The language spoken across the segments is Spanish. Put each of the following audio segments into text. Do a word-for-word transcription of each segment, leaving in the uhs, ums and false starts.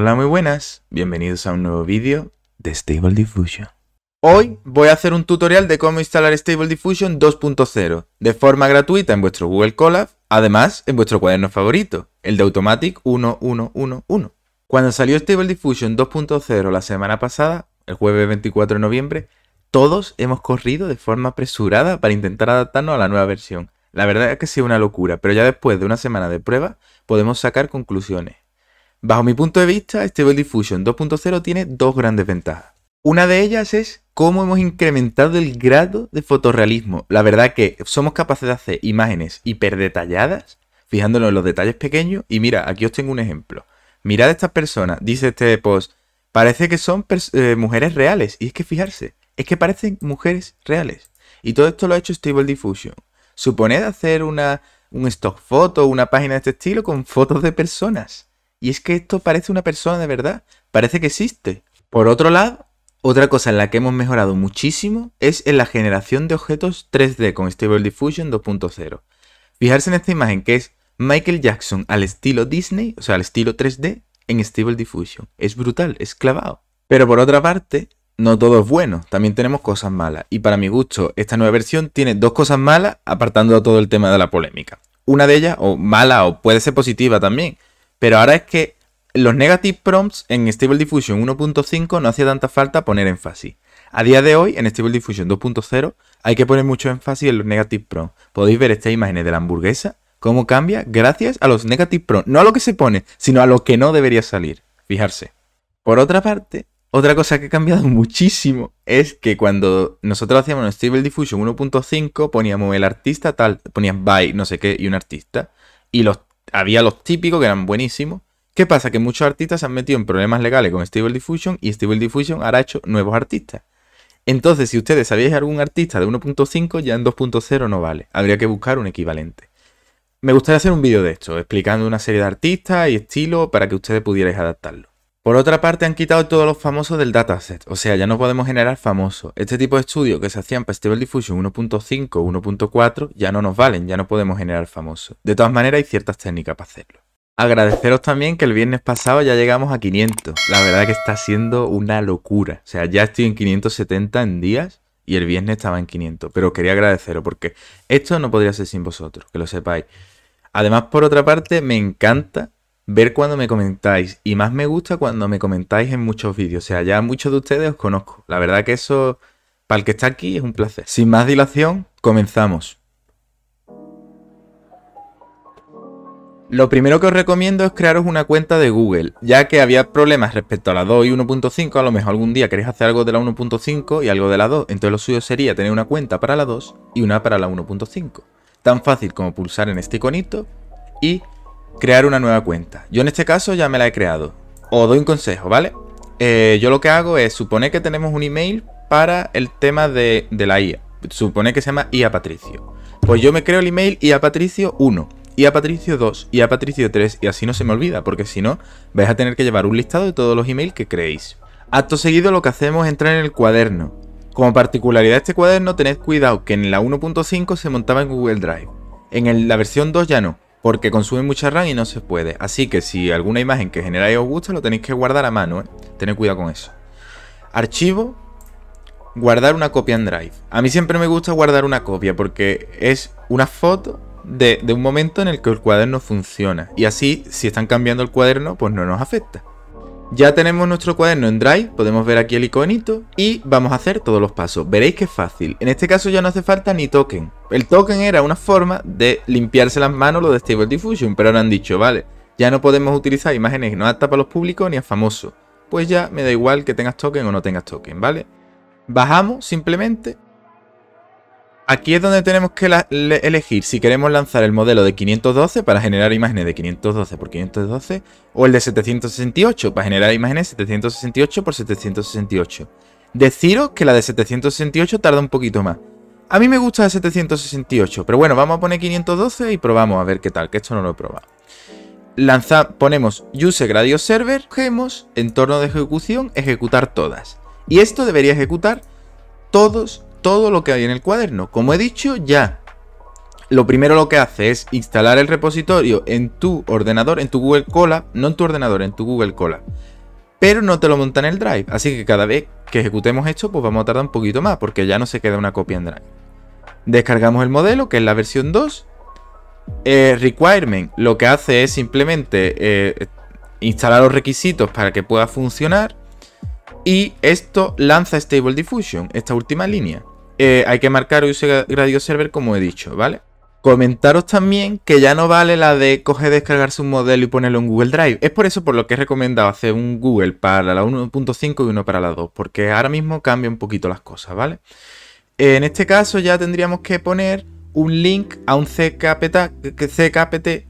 Hola, muy buenas, bienvenidos a un nuevo vídeo de Stable Diffusion. Hoy voy a hacer un tutorial de cómo instalar Stable Diffusion dos punto cero de forma gratuita en vuestro Google Colab, además en vuestro cuaderno favorito, el de Automatic uno uno uno uno. Cuando salió Stable Diffusion dos punto cero la semana pasada, el jueves veinticuatro de noviembre, todos hemos corrido de forma apresurada para intentar adaptarnos a la nueva versión. La verdad es que ha sido una locura, pero ya después de una semana de prueba podemos sacar conclusiones. Bajo mi punto de vista, Stable Diffusion dos punto cero tiene dos grandes ventajas. Una de ellas es cómo hemos incrementado el grado de fotorrealismo. La verdad que somos capaces de hacer imágenes hiperdetalladas, fijándonos en los detalles pequeños. Y mira, aquí os tengo un ejemplo. Mirad a estas personas, dice este post, parece que son eh, mujeres reales. Y es que fijarse, es que parecen mujeres reales. Y todo esto lo ha hecho Stable Diffusion. Suponed hacer una, un stock photo o una página de este estilo con fotos de personas. Y es que esto parece una persona de verdad, parece que existe. Por otro lado, otra cosa en la que hemos mejorado muchísimo es en la generación de objetos tres D con Stable Diffusion dos punto cero. Fijarse en esta imagen que es Michael Jackson al estilo Disney, o sea al estilo tres D en Stable Diffusion. Es brutal, es clavado. Pero por otra parte, no todo es bueno, también tenemos cosas malas. Y para mi gusto, esta nueva versión tiene dos cosas malas, apartando todo el tema de la polémica. Una de ellas, o mala, o puede ser positiva también. Pero ahora es que los negative prompts en Stable Diffusion uno punto cinco no hacía tanta falta poner énfasis. A día de hoy, en Stable Diffusion dos punto cero, hay que poner mucho énfasis en los negative prompts. Podéis ver estas imágenes de la hamburguesa, cómo cambia gracias a los negative prompts. No a lo que se pone, sino a lo que no debería salir. Fijarse. Por otra parte, otra cosa que ha cambiado muchísimo es que cuando nosotros hacíamos en Stable Diffusion uno punto cinco poníamos el artista tal, ponías by no sé qué y un artista, y los había los típicos que eran buenísimos. ¿Qué pasa? Que muchos artistas se han metido en problemas legales con Stable Diffusion y Stable Diffusion ahora ha hecho nuevos artistas. Entonces, si ustedes sabíais algún artista de uno punto cinco, ya en dos punto cero no vale. Habría que buscar un equivalente. Me gustaría hacer un vídeo de esto, explicando una serie de artistas y estilos para que ustedes pudierais adaptarlo. Por otra parte, han quitado todos los famosos del dataset. O sea, ya no podemos generar famosos. Este tipo de estudios que se hacían para Stable Diffusion uno punto cinco o uno punto cuatro ya no nos valen, ya no podemos generar famosos. De todas maneras, hay ciertas técnicas para hacerlo. Agradeceros también que el viernes pasado ya llegamos a quinientos. La verdad que está siendo una locura. O sea, ya estoy en quinientos setenta en días y el viernes estaba en quinientos. Pero quería agradeceros porque esto no podría ser sin vosotros, que lo sepáis. Además, por otra parte, me encanta ver cuando me comentáis. Y más me gusta cuando me comentáis en muchos vídeos. O sea, ya muchos de ustedes os conozco. La verdad que eso, para el que está aquí, es un placer. Sin más dilación, comenzamos. Lo primero que os recomiendo es crearos una cuenta de Google, ya que había problemas respecto a la dos y uno punto cinco, a lo mejor algún día queréis hacer algo de la uno punto cinco y algo de la dos, entonces lo suyo sería tener una cuenta para la dos y una para la uno punto cinco. Tan fácil como pulsar en este iconito y crear una nueva cuenta. Yo en este caso ya me la he creado. Os doy un consejo, ¿vale? Eh, yo lo que hago es suponer que tenemos un email para el tema de, de la I A. Supone que se llama I A Patricio. Pues yo me creo el email I A Patricio uno. I A Patricio dos, I A Patricio tres y así no se me olvida, porque si no vais a tener que llevar un listado de todos los emails que creéis. Acto seguido lo que hacemos es entrar en el cuaderno. Como particularidad de este cuaderno, tened cuidado que en la uno punto cinco se montaba en Google Drive. En el, la versión dos ya no, porque consume mucha RAM y no se puede. Así que si alguna imagen que generáis os gusta, lo tenéis que guardar a mano, ¿eh? Tened cuidado con eso. Archivo, guardar una copia en Drive. A mí siempre me gusta guardar una copia porque es una foto De, de un momento en el que el cuaderno funciona y así si están cambiando el cuaderno pues no nos afecta. Ya tenemos nuestro cuaderno en Drive, podemos ver aquí el iconito y vamos a hacer todos los pasos. Veréis que es fácil, en este caso ya no hace falta ni token. El token era una forma de limpiarse las manos lo de Stable Diffusion, pero ahora han dicho, vale, ya no podemos utilizar imágenes no aptas para los públicos ni a famosos. Pues ya me da igual que tengas token o no tengas token, ¿vale? Bajamos simplemente. Aquí es donde tenemos que elegir si queremos lanzar el modelo de quinientos doce para generar imágenes de quinientos doce por quinientos doce o el de setecientos sesenta y ocho para generar imágenes setecientos sesenta y ocho por setecientos sesenta y ocho. Deciros que la de setecientos sesenta y ocho tarda un poquito más. A mí me gusta la de setecientos sesenta y ocho, pero bueno, vamos a poner quinientos doce y probamos a ver qué tal, que esto no lo he probado. Lanza, ponemos Use Radio Server, cogemos entorno de ejecución, ejecutar todas. Y esto debería ejecutar todos todo lo que hay en el cuaderno. Como he dicho ya, lo primero lo que hace es instalar el repositorio en tu ordenador, en tu Google Colab, no en tu ordenador, en tu Google Colab. pero no te lo monta en el Drive. Así que cada vez que ejecutemos esto, pues vamos a tardar un poquito más, porque ya no se queda una copia en Drive. Descargamos el modelo, que es la versión dos. Eh, requirement lo que hace es simplemente eh, instalar los requisitos para que pueda funcionar. Y esto lanza Stable Diffusion, esta última línea. Eh, hay que marcar Use Radio Server como he dicho, ¿vale? Comentaros también que ya no vale la de coger, descargarse un modelo y ponerlo en Google Drive. Es por eso por lo que he recomendado hacer un Google para la uno punto cinco y uno para la dos. Porque ahora mismo cambia un poquito las cosas, ¿vale? En este caso ya tendríamos que poner un link a un C K P T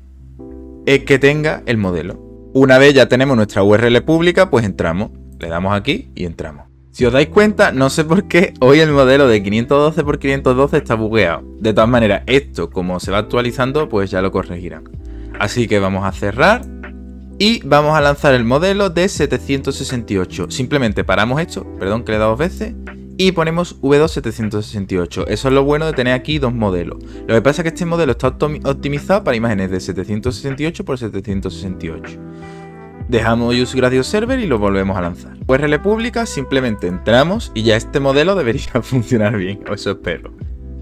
eh, que tenga el modelo. Una vez ya tenemos nuestra U R L pública, pues entramos. Le damos aquí y entramos. Si os dais cuenta, no sé por qué hoy el modelo de quinientos doce por quinientos doce está bugueado. De todas maneras, esto como se va actualizando, pues ya lo corregirán. Así que vamos a cerrar y vamos a lanzar el modelo de setecientos sesenta y ocho. Simplemente paramos esto, perdón que le he dado dos veces, y ponemos V dos setecientos sesenta y ocho. Eso es lo bueno de tener aquí dos modelos. Lo que pasa es que este modelo está optimizado para imágenes de setecientos sesenta y ocho por setecientos sesenta y ocho. Dejamos Use Radio Server y lo volvemos a lanzar. U R L pública, simplemente entramos y ya este modelo debería funcionar bien, o eso espero.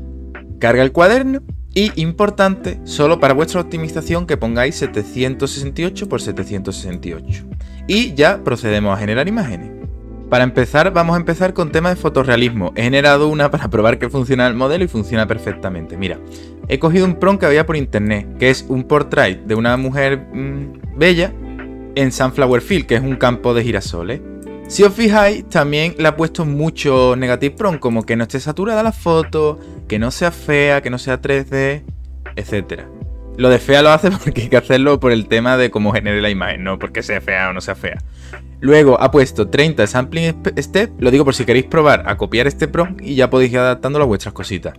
Carga el cuaderno y, importante, solo para vuestra optimización que pongáis setecientos sesenta y ocho por setecientos sesenta y ocho. Y ya procedemos a generar imágenes. Para empezar, vamos a empezar con tema de fotorrealismo. He generado una para probar que funciona el modelo y funciona perfectamente. Mira, he cogido un prompt que había por internet, que es un portrait de una mujer mmm, bella en Sunflower Field, que es un campo de girasoles. Si os fijáis, también le ha puesto mucho negative prompt, como que no esté saturada la foto, que no sea fea, que no sea tres D, etcétera. Lo de fea lo hace porque hay que hacerlo por el tema de cómo genere la imagen, no porque sea fea o no sea fea. Luego ha puesto treinta sampling step, lo digo por si queréis probar a copiar este prompt y ya podéis ir adaptándolo a vuestras cositas.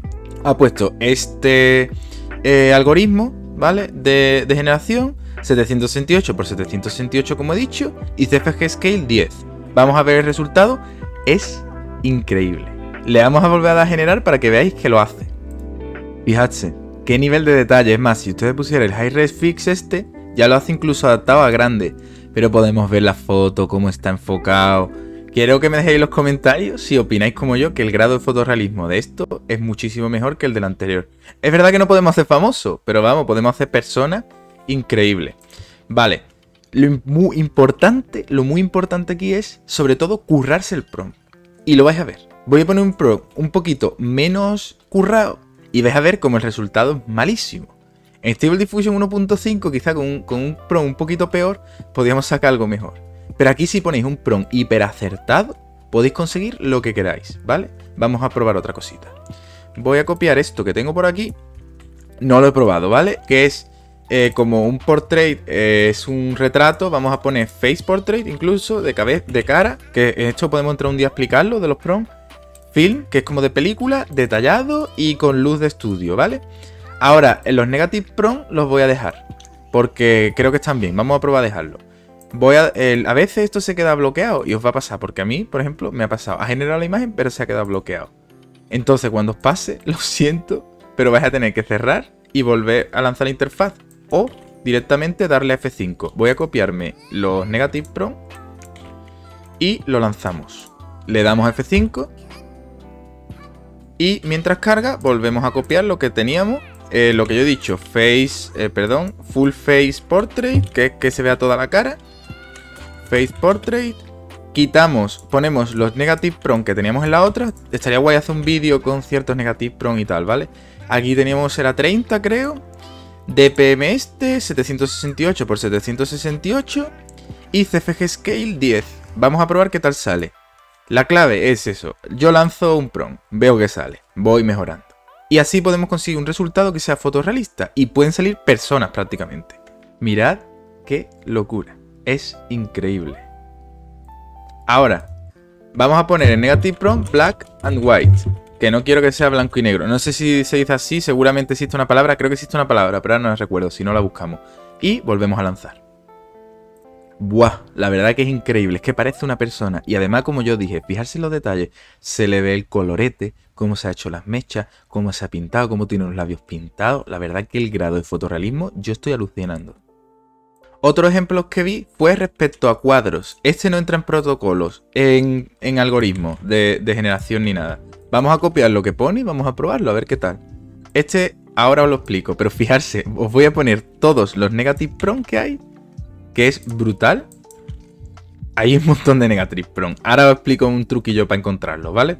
Ha puesto este eh, algoritmo, ¿vale? De, de generación. setecientos sesenta y ocho por setecientos sesenta y ocho como he dicho, y C F G Scale diez. Vamos a ver el resultado, es increíble. Le vamos a volver a dar a generar para que veáis que lo hace. Fijadse, qué nivel de detalle. Es más, si ustedes pusieran el High Res Fix este, ya lo hace incluso adaptado a grande. Pero podemos ver la foto, cómo está enfocado. Quiero que me dejéis en los comentarios si opináis como yo que el grado de fotorrealismo de esto es muchísimo mejor que el del anterior. Es verdad que no podemos hacer famosos, pero vamos, podemos hacer personas increíbles. Vale, lo muy importante, lo muy importante aquí es, sobre todo, currarse el prompt. Y lo vais a ver. Voy a poner un prompt un poquito menos currado y vais a ver cómo el resultado es malísimo. En Stable Diffusion uno punto cinco, quizá con un, con un prompt un poquito peor, podríamos sacar algo mejor. Pero aquí si ponéis un prompt hiper acertado, podéis conseguir lo que queráis, ¿vale? Vamos a probar otra cosita. Voy a copiar esto que tengo por aquí. No lo he probado, ¿vale? Que es eh, como un portrait, eh, es un retrato. Vamos a poner face portrait incluso, de, de cara. Que esto podemos entrar un día a explicarlo, de los prompts. Film, que es como de película, detallado y con luz de estudio, ¿vale? Ahora, en los negative prompt los voy a dejar, porque creo que están bien. Vamos a probar a dejarlo. Voy a, el, a veces esto se queda bloqueado y os va a pasar, porque a mí, por ejemplo, me ha pasado. Ha generado la imagen, pero se ha quedado bloqueado. Entonces, cuando os pase, lo siento, pero vais a tener que cerrar y volver a lanzar la interfaz. O directamente darle a F cinco. Voy a copiarme los negative prompt y lo lanzamos. Le damos a F cinco. Y mientras carga, volvemos a copiar lo que teníamos. Eh, lo que yo he dicho, face, eh, perdón, full face portrait, que es que se vea toda la cara. Face portrait. Quitamos, ponemos los negative prompt que teníamos en la otra. Estaría guay hacer un vídeo con ciertos negative prompt y tal, ¿vale? Aquí teníamos, era treinta creo. D P M este, setecientos sesenta y ocho por setecientos sesenta y ocho. Y C F G Scale diez. Vamos a probar qué tal sale. La clave es eso. Yo lanzo un prompt, veo que sale, voy mejorando. Y así podemos conseguir un resultado que sea fotorrealista. Y pueden salir personas prácticamente. Mirad qué locura. Es increíble. Ahora, vamos a poner en negative prompt black and white. Que no quiero que sea blanco y negro. No sé si se dice así, seguramente existe una palabra. Creo que existe una palabra, pero ahora no la recuerdo, si no la buscamos. Y volvemos a lanzar. Buah, la verdad que es increíble, es que parece una persona. Y además, como yo dije, fijarse en los detalles. Se le ve el colorete, cómo se ha hecho las mechas, cómo se ha pintado, cómo tiene los labios pintados. La verdad que el grado de fotorrealismo, yo estoy alucinando. Otros ejemplos que vi fue respecto a cuadros. Este no entra en protocolos, en, en algoritmos de, de generación ni nada. Vamos a copiar lo que pone y vamos a probarlo, a ver qué tal. Este ahora os lo explico, pero fijarse, os voy a poner todos los negative prompt que hay, que es brutal. Hay un montón de negative prompt. Ahora os explico un truquillo para encontrarlo, ¿vale?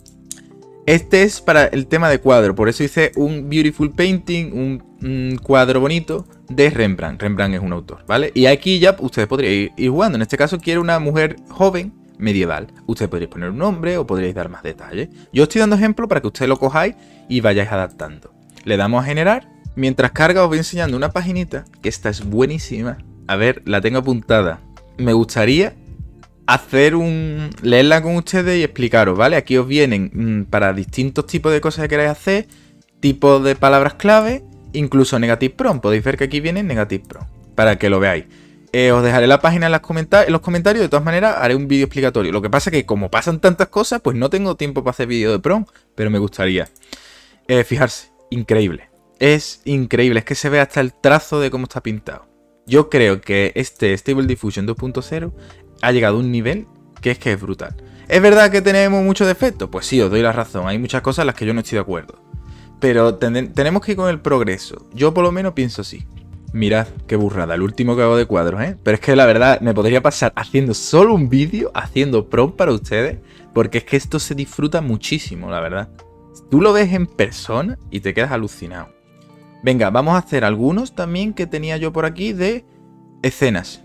Este es para el tema de cuadro, por eso hice un beautiful painting, un, un cuadro bonito de Rembrandt. Rembrandt es un autor, ¿vale? Y aquí ya ustedes podrían ir, ir jugando. En este caso quiero una mujer joven medieval. Ustedes podríais poner un nombre o podríais dar más detalles. Yo estoy dando ejemplo para que ustedes lo cojáis y vayáis adaptando. Le damos a generar. Mientras carga os voy enseñando una paginita, que esta es buenísima. A ver, la tengo apuntada. Me gustaría hacer un... leerla con ustedes y explicaros, ¿vale? Aquí os vienen mmm, para distintos tipos de cosas que queráis hacer, tipos de palabras clave, incluso negative prompt. Podéis ver que aquí viene negative prompt, para que lo veáis. Eh, os dejaré la página en, las comentar en los comentarios, de todas maneras haré un vídeo explicatorio. Lo que pasa es que como pasan tantas cosas, pues no tengo tiempo para hacer vídeo de prompt, pero me gustaría. Eh, fijarse, increíble. Es increíble, es que se ve hasta el trazo de cómo está pintado. Yo creo que este Stable Diffusion dos punto cero ha llegado a un nivel que es que es brutal. ¿Es verdad que tenemos muchos defectos? Pues sí, os doy la razón. Hay muchas cosas en las que yo no estoy de acuerdo. Pero ten tenemos que ir con el progreso. Yo por lo menos pienso así. Mirad qué burrada, el último que hago de cuadros, ¿eh? Pero es que la verdad me podría pasar haciendo solo un vídeo, haciendo prompt para ustedes, porque es que esto se disfruta muchísimo, la verdad. Tú lo ves en persona y te quedas alucinado. Venga, vamos a hacer algunos también que tenía yo por aquí de escenas.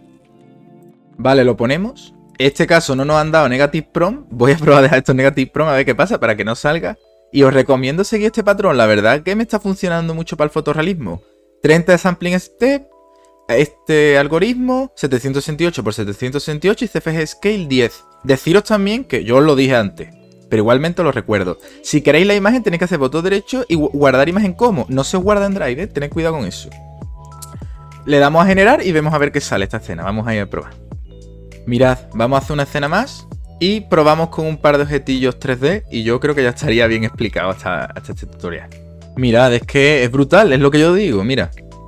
Vale, lo ponemos. En este caso no nos han dado negative prompt. Voy a probar a dejar estos negative prompt a ver qué pasa para que no salga. Y os recomiendo seguir este patrón. La verdad que me está funcionando mucho para el fotorrealismo. treinta de sampling step. Este algoritmo setecientos sesenta y ocho por setecientos sesenta y ocho y C F G Scale diez. Deciros también que yo os lo dije antes, pero igualmente os lo recuerdo. Si queréis la imagen tenéis que hacer botón derecho y guardar imagen como. No se os guarda en Drive, ¿eh? Tened cuidado con eso. Le damos a generar y vemos a ver qué sale esta escena. Vamos a ir a probar. Mirad, vamos a hacer una escena más y probamos con un par de objetillos tres D y yo creo que ya estaría bien explicado hasta, hasta este tutorial. Mirad, es que es brutal, es lo que yo digo, mira.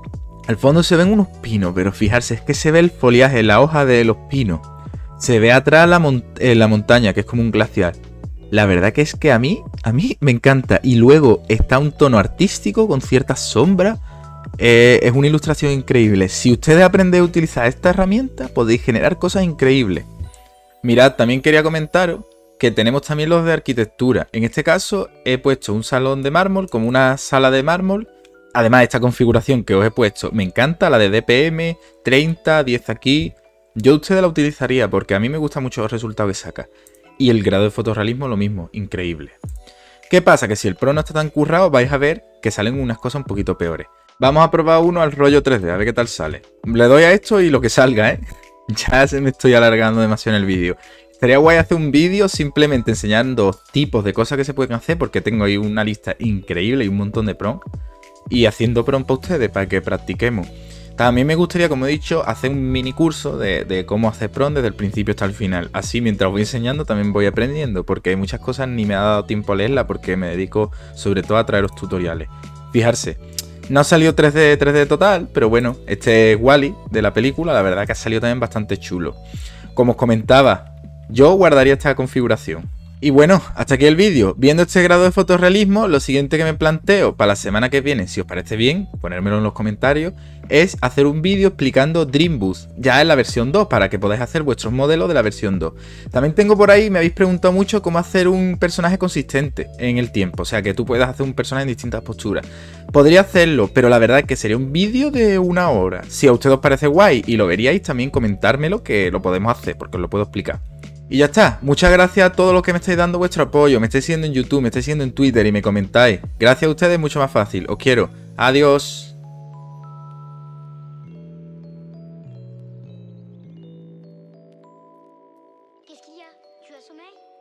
Al fondo se ven unos pinos, pero fijarse, es que se ve el foliaje, la hoja de los pinos. Se ve atrás la, mon eh, la montaña, que es como un glaciar. La verdad que es que a mí, a mí me encanta. Y luego está un tono artístico con ciertas sombras. Eh, es una ilustración increíble. Si ustedes aprenden a utilizar esta herramienta, podéis generar cosas increíbles. Mirad, también quería comentaros que tenemos también los de arquitectura. En este caso he puesto un salón de mármol como una sala de mármol. Además, esta configuración que os he puesto me encanta, la de D P M, treinta, diez aquí. Yo ustedes la utilizaría porque a mí me gusta mucho el resultado que saca. Y el grado de fotorrealismo lo mismo, increíble. ¿Qué pasa? Que si el Pro no está tan currado, vais a ver que salen unas cosas un poquito peores. Vamos a probar uno al rollo tres D, a ver qué tal sale. Le doy a esto y lo que salga, ¿eh? Ya se me estoy alargando demasiado en el vídeo. Estaría guay hacer un vídeo simplemente enseñando tipos de cosas que se pueden hacer, porque tengo ahí una lista increíble y un montón de prompts. Y haciendo prompt para ustedes, para que practiquemos. También me gustaría, como he dicho, hacer un mini curso de, de cómo hacer prompt desde el principio hasta el final. Así, mientras voy enseñando, también voy aprendiendo, porque hay muchas cosas ni me ha dado tiempo a leerlas, porque me dedico sobre todo a traeros tutoriales. Fijarse. No ha salido tres D, tres D total, pero bueno, este es Wall-E de la película, la verdad que ha salido también bastante chulo. Como os comentaba, yo guardaría esta configuración. Y bueno, hasta aquí el vídeo. Viendo este grado de fotorrealismo, lo siguiente que me planteo para la semana que viene, si os parece bien, ponérmelo en los comentarios, es hacer un vídeo explicando Dream Boost, ya en la versión dos, para que podáis hacer vuestros modelos de la versión dos. También tengo por ahí, me habéis preguntado mucho cómo hacer un personaje consistente en el tiempo, o sea, que tú puedas hacer un personaje en distintas posturas. Podría hacerlo, pero la verdad es que sería un vídeo de una hora. Si a ustedes os parece guay y lo veríais, también comentármelo, que lo podemos hacer, porque os lo puedo explicar. Y ya está, muchas gracias a todos los que me estáis dando vuestro apoyo, me estáis siguiendo en YouTube, me estáis siguiendo en Twitter y me comentáis. Gracias a ustedes es mucho más fácil, os quiero, adiós. Qu'est-ce qu'il y a? Tu as sommeil?